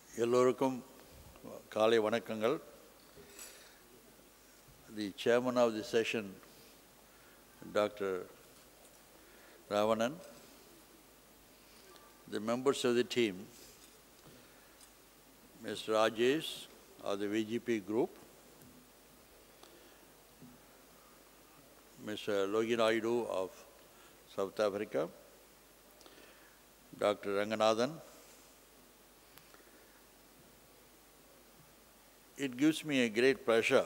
Yellorukkum Kale Vanakangal. The chairman of the session, Dr. Ravanan, the members of the team, Mr. Rajesh of the VGP group, Mr. Logi Naidu of South Africa, Dr. Ranganathan. It gives me a great pleasure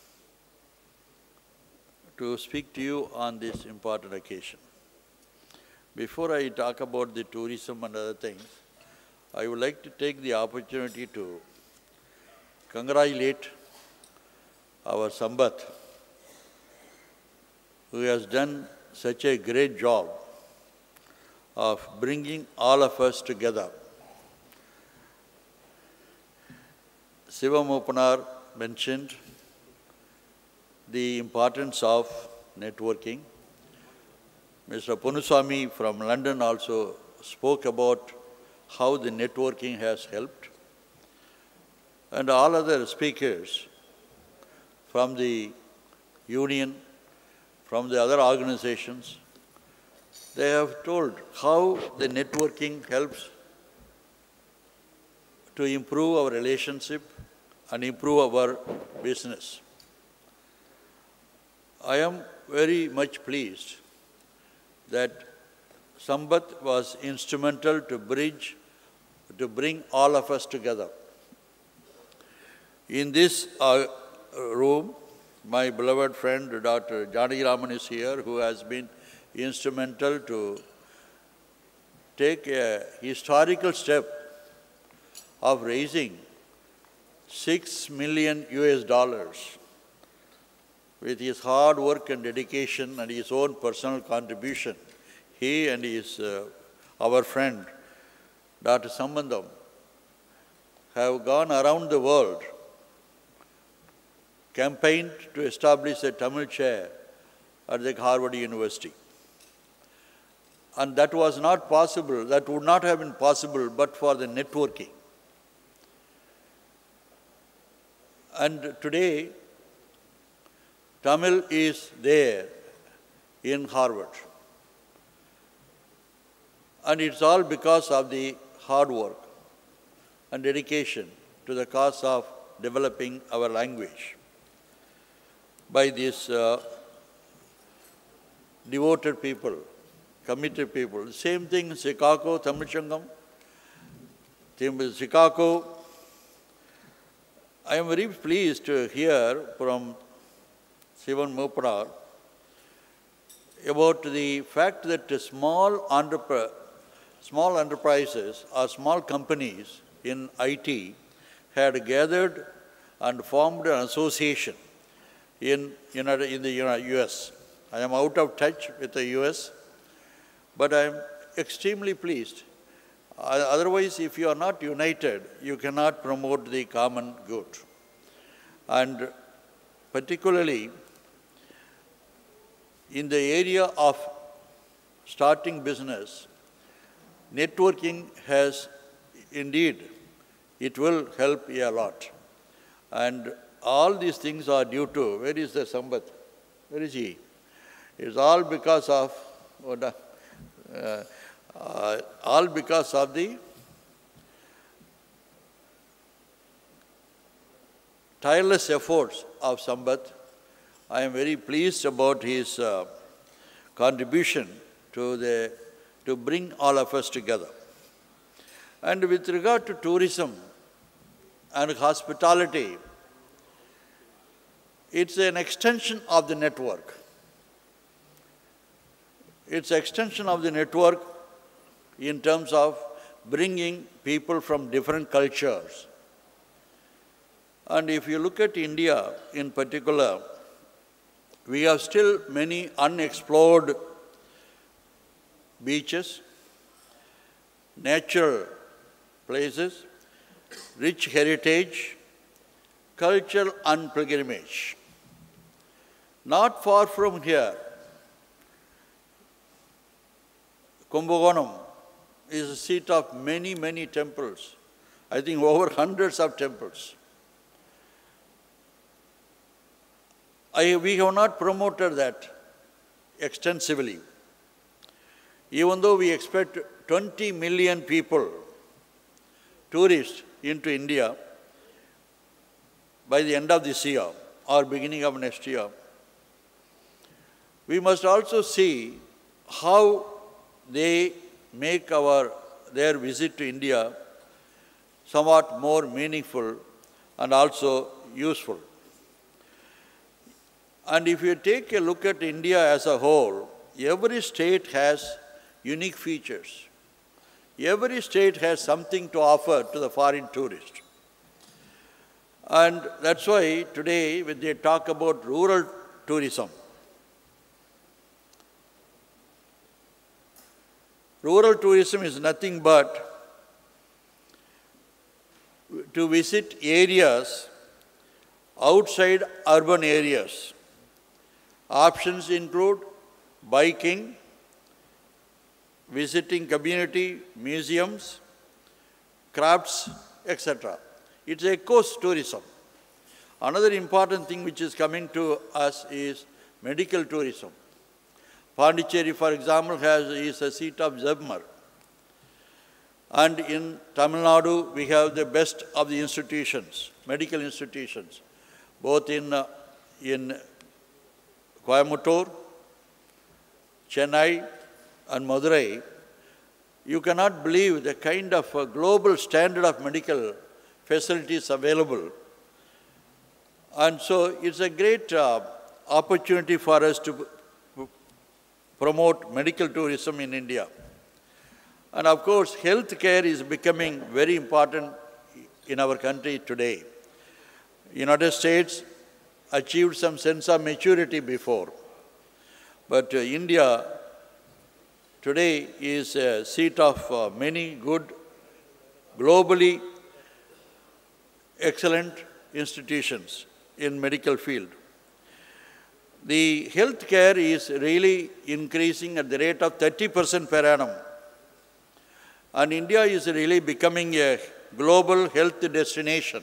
to speak to you on this important occasion. Before I talk about the tourism and other things, I would like to take the opportunity to congratulate our Sambat, who has done such a great job of bringing all of us together. Siva Mopanar mentioned the importance of networking. Mr. Ponuswamy from London also spoke about how the networking has helped. And all other speakers from the union, from the other organizations, they have told how the networking helps to improve our relationship and improve our business. I am very much pleased that Sambat was instrumental to bring all of us together. In this room, my beloved friend Dr. Janaki Raman is here, who has been instrumental to take a historical step of raising $6 million with his hard work and dedication and his own personal contribution. He and our friend, Dr. Sambandam, have gone around the world, campaigned to establish a Tamil chair at the Harvard University. And that was not possible, that would not have been possible but for the networking. And today, Tamil is there in Harvard. And it's all because of the hard work and dedication to the cause of developing our language by these devoted people, committed people. The same thing in Chicago, Tamil Sangam. Chicago, I am very pleased to hear from Sivan Mopanar about the fact that small enterprises or small companies in IT had gathered and formed an association in the US. I am out of touch with the US, but I am extremely pleased. Otherwise, if you are not united, you cannot promote the common good. And particularly, in the area of starting business, networking has indeed, it will help a lot. And all these things are due to, where is the Sambat? Where is he? It's all because of, the tireless efforts of Sambat. I am very pleased about his contribution to bring all of us together. And with regard to tourism and hospitality, it's an extension of the network. It's an extension of the network in terms of bringing people from different cultures. And if you look at India in particular, we have still many unexplored beaches, natural places, rich heritage, culture and pilgrimage. Not far from here, Kumbakonam is a seat of many, many temples I think over hundreds of temples. We have not promoted that extensively. Even though we expect 20 million people, tourists, into India by the end of this year or beginning of next year, we must also see how they make their visit to India somewhat more meaningful and also useful. And if you take a look at India as a whole, every state has unique features. Every state has something to offer to the foreign tourist. And that's why today, when they talk about rural tourism, rural tourism is nothing but to visit areas outside urban areas. Options include biking, visiting community museums, crafts, etc. It's eco-tourism. Another important thing which is coming to us is medical tourism. Pondicherry, for example, is a seat of ZEBMR. And in Tamil Nadu, we have the best of the institutions, medical institutions, both in Coimbatore, Chennai, and Madurai. You cannot believe the kind of global standard of medical facilities available. And so it's a great opportunity for us to promote medical tourism in India. And of course, healthcare is becoming very important in our country today. United States achieved some sense of maturity before, but India today is a seat of many good, globally excellent institutions in medical field. The healthcare is really increasing at the rate of 30% per annum. And India is really becoming a global health destination.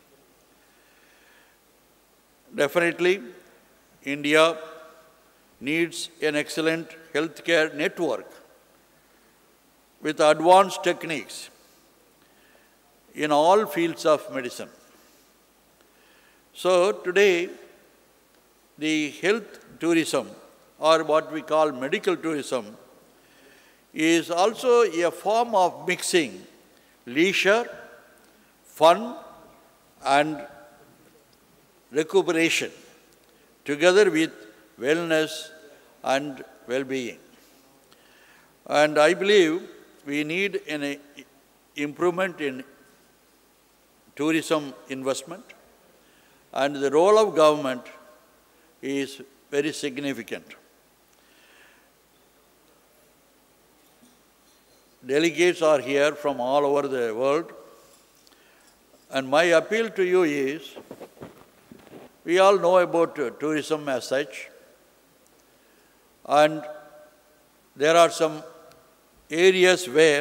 Definitely, India needs an excellent healthcare network with advanced techniques in all fields of medicine. So today, the health tourism, or what we call medical tourism, is also a form of mixing leisure, fun, and recuperation together with wellness and well-being. And I believe we need an improvement in tourism investment, and the role of government is very significant. Delegates are here from all over the world, and my appeal to you is, we all know about tourism as such, and there are some areas where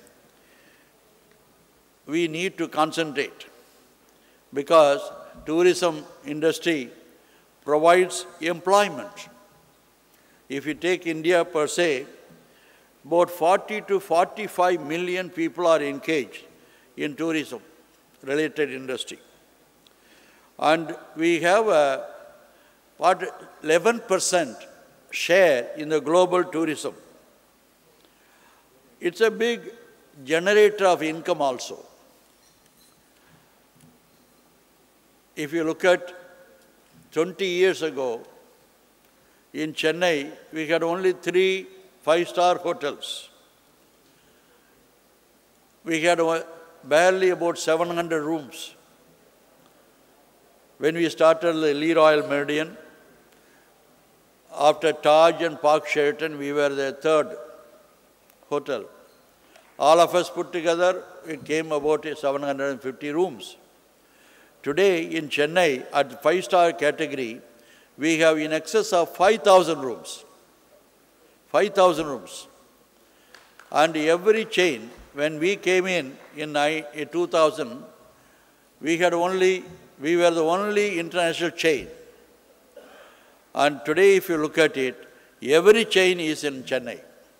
we need to concentrate, because tourism industry provides employment. If you take India per se, about 40 to 45 million people are engaged in tourism-related industry. And we have a 11% share in the global tourism. It's a big generator of income also. If you look at 20 years ago, in Chennai, we had only 3 5-star hotels. We had barely about 700 rooms. When we started the Lee Royal Meridian, after Taj and Park Sheraton, we were the 3rd hotel. All of us put together, it came about 750 rooms. Today in Chennai, at 5-star category, we have in excess of 5,000 rooms. 5,000 rooms. And every chain when we came in 2000, we were the only international chain. And today, if you look at it, every chain is in Chennai.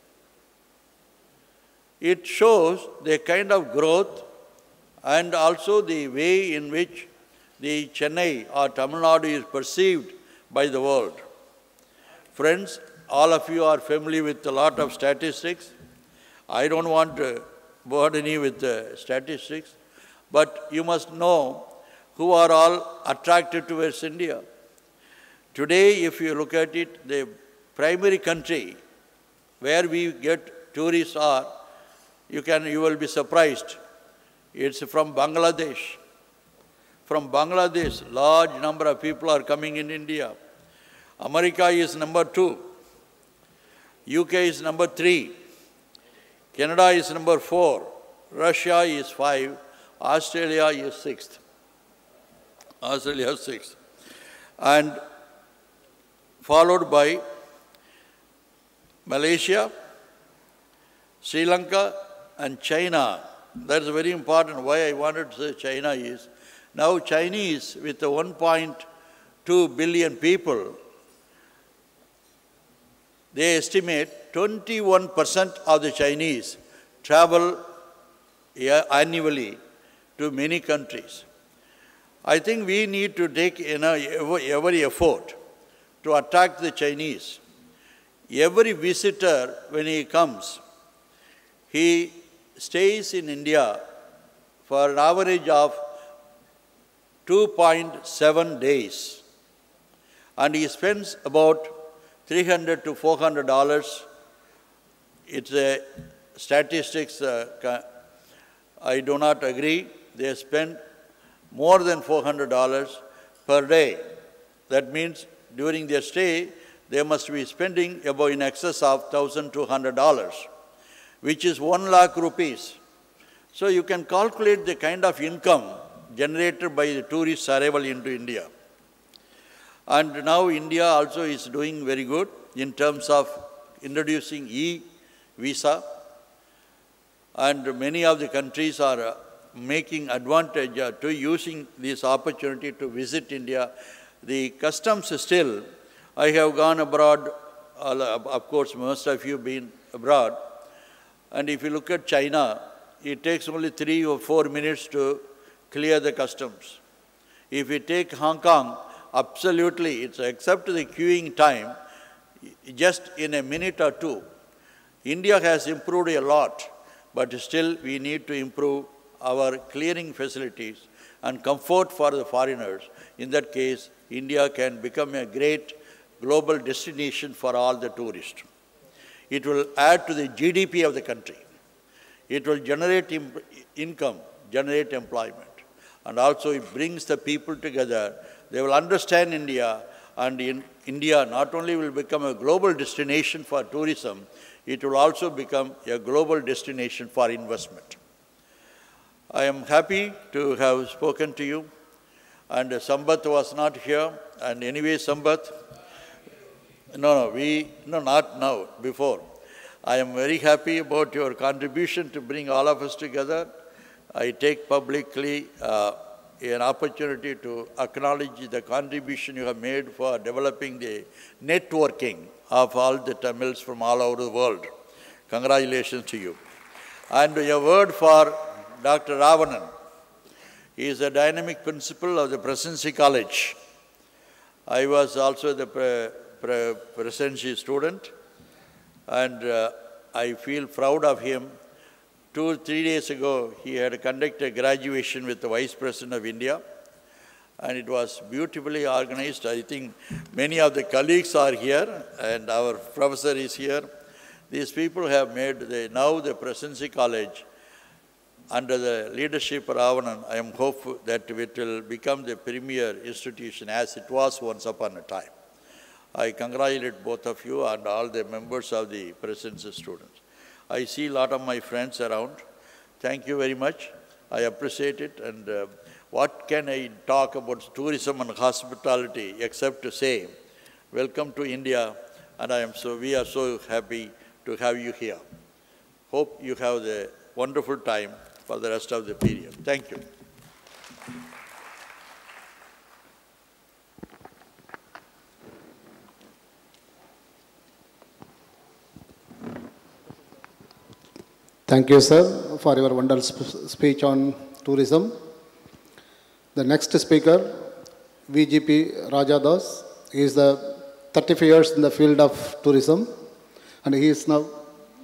It shows the kind of growth and also the way in which the Chennai or Tamil Nadu is perceived by the world. Friends, all of you are familiar with a lot of statistics. I don't want to burden you with statistics, but you must know who are all attracted towards India. Today, if you look at it, the primary country where we get tourists are, you will be surprised. It's from Bangladesh. From Bangladesh, large number of people are coming in India. America is number 2. UK is number 3. Canada is number 4. Russia is 5. Australia is 6th. Australia is 6th. And followed by Malaysia, Sri Lanka, and China. That's very important. Why I wanted to say China is, now Chinese with the 1.2 billion people, they estimate 21% of the Chinese travel annually to many countries. I think we need to take every effort to attract the Chinese. Every visitor, when he comes, he stays in India for an average of 2.7 days. And he spends about $300 to $400. It's a statistics, I do not agree. They spend more than $400 per day. That means during their stay, they must be spending about in excess of $1,200, which is 1 lakh rupees. So you can calculate the kind of income generated by the tourist arrival into India. And now India also is doing very good in terms of introducing e-visa. And many of the countries are making advantage to using this opportunity to visit India. The customs still, I have gone abroad, of course most of you have been abroad, and if you look at China, it takes only 3 or 4 minutes to clear the customs. If you take Hong Kong, absolutely, it's except the queuing time, just in a minute or 2. India has improved a lot, but still we need to improve our clearing facilities and comfort for the foreigners. In that case, India can become a great global destination for all the tourists. It will add to the GDP of the country. It will generate income, generate employment. And also it brings the people together. They will understand India, and in India not only will become a global destination for tourism, it will also become a global destination for investment. I am happy to have spoken to you, and Sambat was not here, and anyway Sambat, not now, before. I am very happy about your contribution to bring all of us together. I take publicly an opportunity to acknowledge the contribution you have made for developing the networking of all the Tamils from all over the world. Congratulations to you. And a word for Dr. Ravanan. He is a dynamic principal of the Presidency College. I was also the Presidency student, and I feel proud of him. 2 or 3 days ago, he had conducted graduation with the Vice President of India, and it was beautifully organized. I think many of the colleagues are here, and our professor is here. These people have made now the Presidency College, under the leadership of Ravanan. I am hopeful that it will become the premier institution as it was once upon a time. I congratulate both of you and all the members of the Presidency students. I see a lot of my friends around. Thank you very much. I appreciate it. And what can I talk about tourism and hospitality except to say, welcome to India, and we are so happy to have you here. Hope you have the wonderful time for the rest of the period. Thank you. Thank you, sir, for your wonderful speech on tourism. The next speaker, VGP Rajadas, he is the 35 years in the field of tourism, and he is now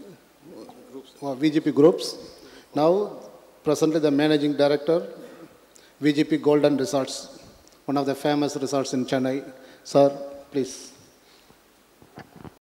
VGP Groups. Now, presently the Managing Director, VGP Golden Resorts, one of the famous resorts in Chennai. Sir, please.